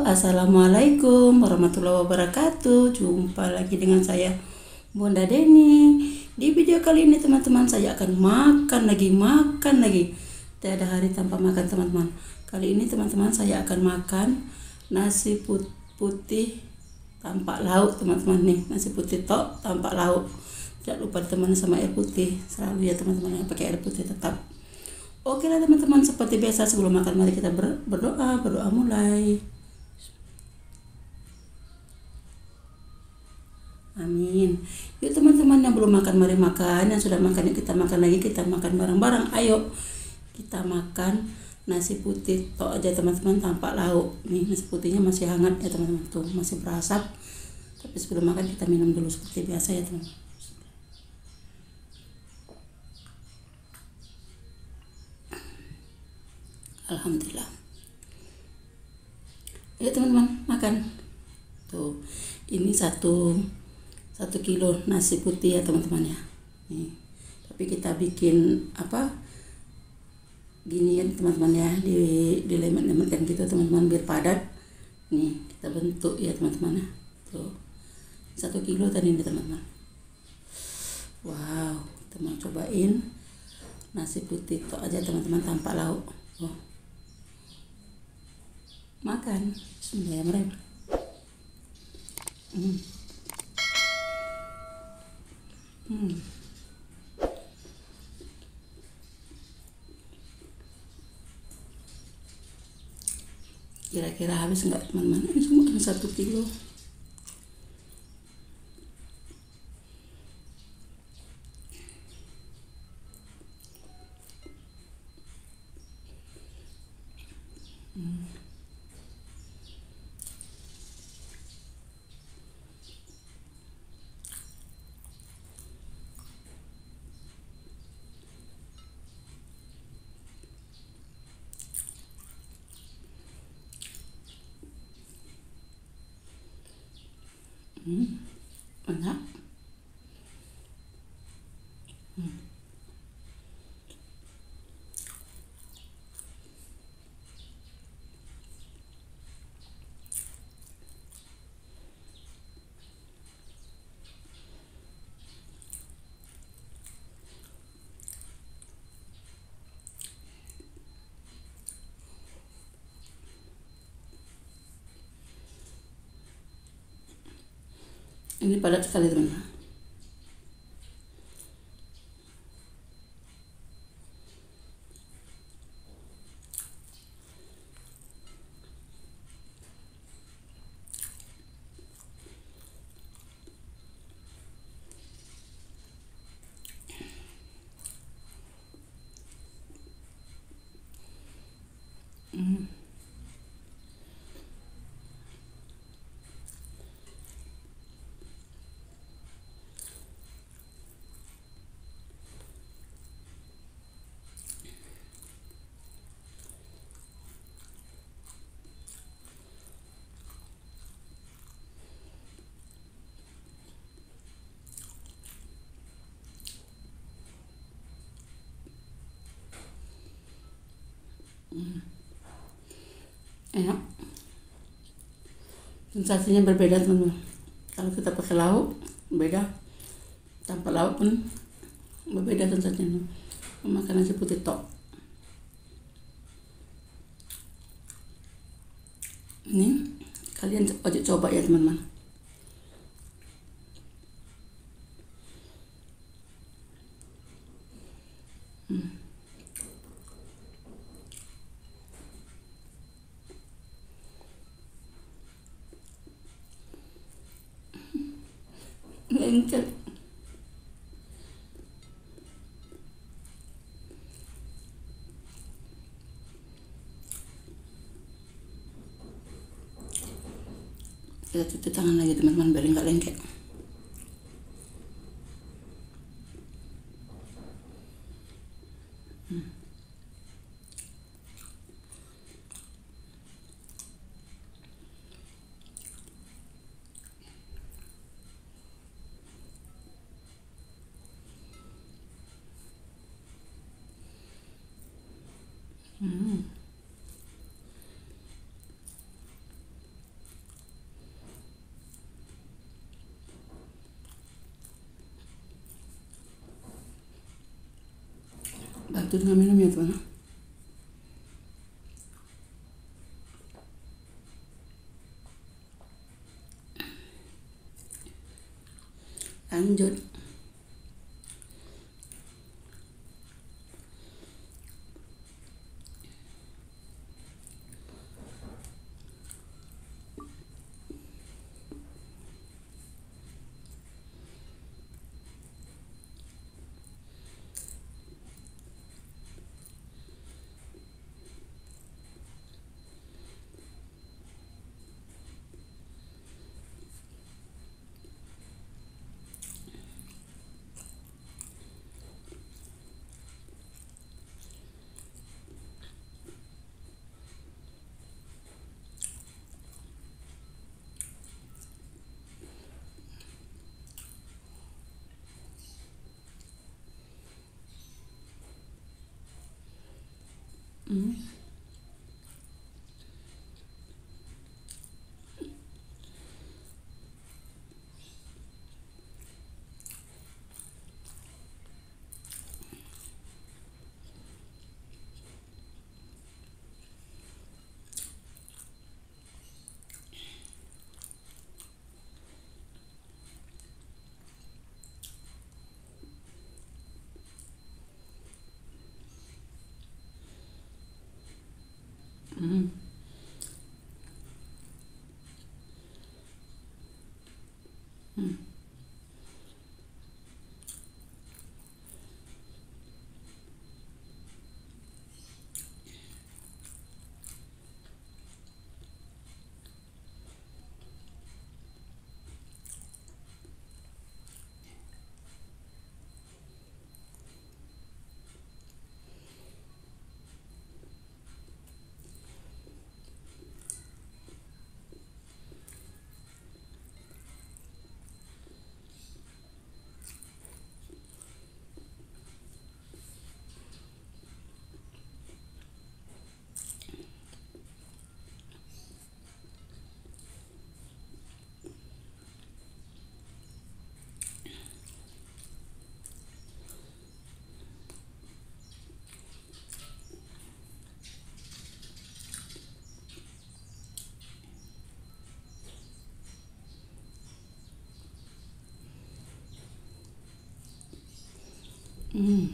Assalamualaikum warahmatullahi wabarakatuh. Jumpa lagi dengan saya Bunda Deni. Di video kali ini teman-teman, saya akan makan lagi. Tidak ada hari tanpa makan teman-teman. Kali ini teman-teman, saya akan makan nasi putih tanpa lauk teman-teman. Nih, nasi putih tok tanpa lauk. Jangan lupa ditemani sama air putih. Selalu ya teman-teman, yang pakai air putih tetap. Oke lah teman-teman, seperti biasa sebelum makan mari kita berdoa mulai. Amin. Yuk teman-teman yang belum makan mari makan, yang sudah makan yuk kita makan lagi, kita makan bareng-bareng. Ayo kita makan nasi putih tok aja teman-teman tanpa lauk. Nih nasi putihnya masih hangat ya teman-teman, tuh masih berasap. Tapi sebelum makan kita minum dulu seperti biasa ya teman-teman. Alhamdulillah. Ayo teman-teman makan. Tuh ini satu kilo nasi putih ya teman-teman ya. Nih, tapi kita bikin gini ya teman-teman ya, dilemet-lemetkan gitu teman-teman biar padat. Nih kita bentuk ya teman-teman ya. Tuh 1 kilo tadi ini teman-teman. Wow, kita mau cobain nasi putih tok aja teman-teman tanpa lauk. Oh, makan. Bismillahirrahmanirrahim. Kira-kira habis enggak teman-teman? Ini cuma 1 kilo. Enak. Ini padat sekali teman-teman. Enak. Sensasinya berbeda teman-teman. Kalau kita pakai lauk beda, tanpa lauk pun berbeda sensasinya. Makan nasi putih tok. Ini kalian wajib coba ya teman-teman. Lengket. Kita cuci tangan lagi teman-teman biar nggak lengket. Bantu dengan minum ya teman. Lanjut. Hmm. Hmm. Hmm. Hmm.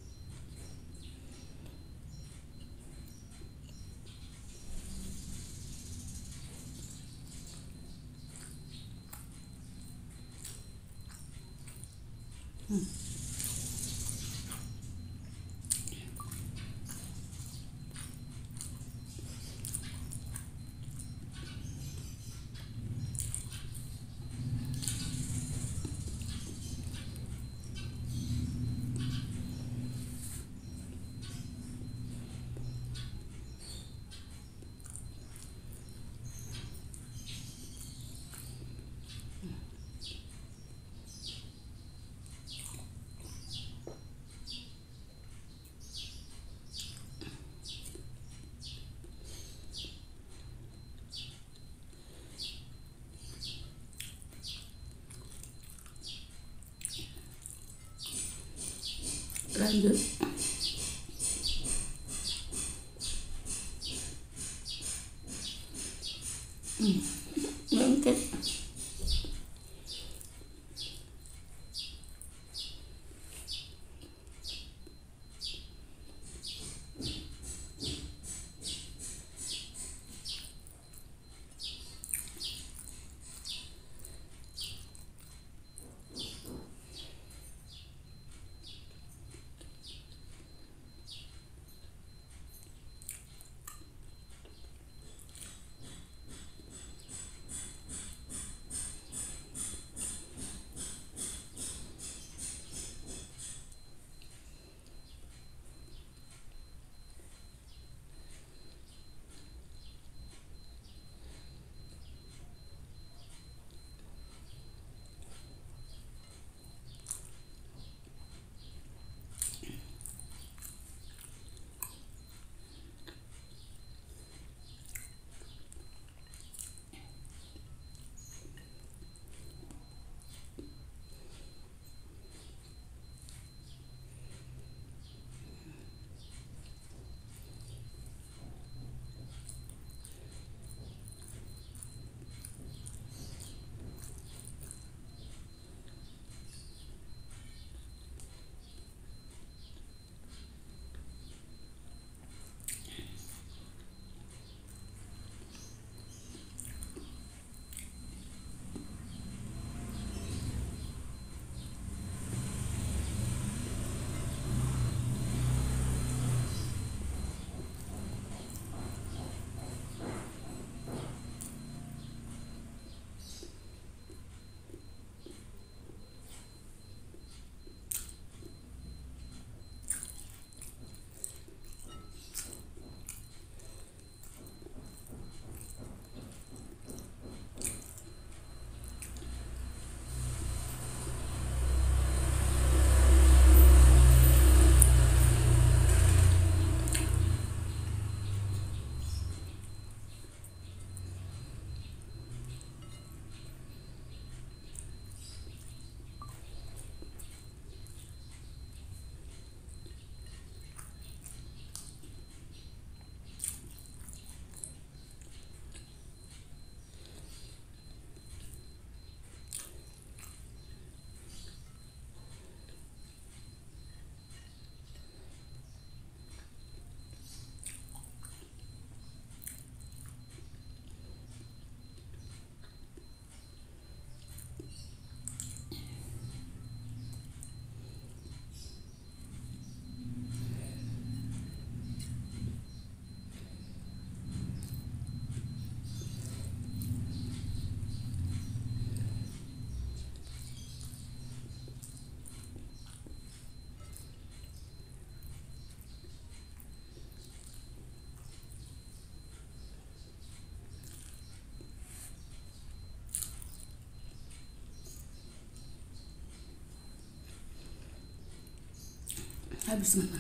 Lanjut. Lengket. Habis teman-teman.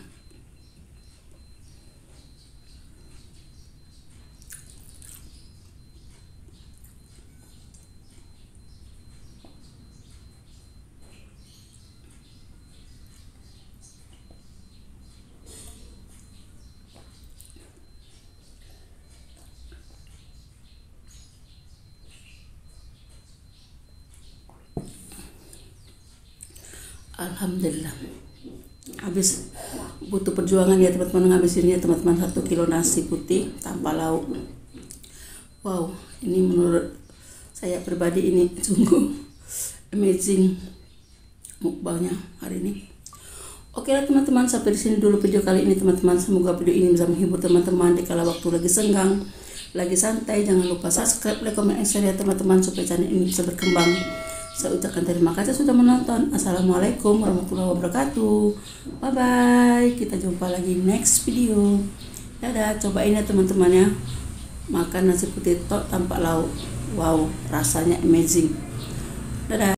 Alhamdulillah, habis. Butuh perjuangan ya teman-teman ngabisin ya teman-teman, 1 kilo nasi putih tanpa lauk. Wow, ini menurut saya pribadi ini sungguh amazing mukbangnya hari ini. Oke lah teman-teman, sampai di sini dulu video kali ini teman-teman. Semoga video ini bisa menghibur teman-teman di kala waktu lagi senggang, lagi santai. Jangan lupa subscribe, like, comment, and share ya teman-teman, supaya channel ini bisa berkembang. Saya ucapkan terima kasih sudah menonton. Assalamualaikum warahmatullahi wabarakatuh. Bye bye. Kita jumpa lagi next video. Dadah. Cobain ya teman-teman ya, makan nasi putih tok tanpa lauk. Wow, rasanya amazing. Dadah.